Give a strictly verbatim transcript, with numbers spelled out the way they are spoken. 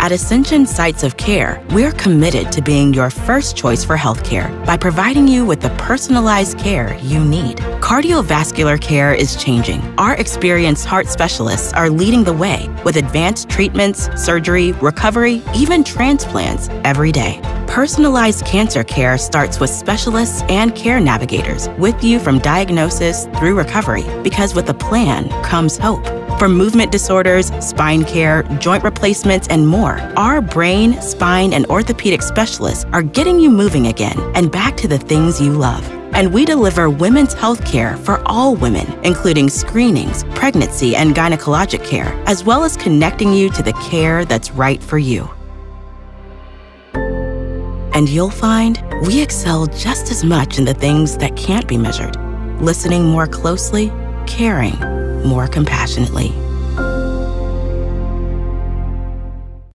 At Ascension Sites of Care, we're committed to being your first choice for healthcare by providing you with the personalized care you need. Cardiovascular care is changing. Our experienced heart specialists are leading the way with advanced treatments, surgery, recovery, even transplants every day. Personalized cancer care starts with specialists and care navigators with you from diagnosis through recovery, because with a plan comes hope. For movement disorders, spine care, joint replacements, and more, our brain, spine, and orthopedic specialists are getting you moving again and back to the things you love. And we deliver women's health care for all women, including screenings, pregnancy, and gynecologic care, as well as connecting you to the care that's right for you. And you'll find we excel just as much in the things that can't be measured, listening more closely, caring more compassionately.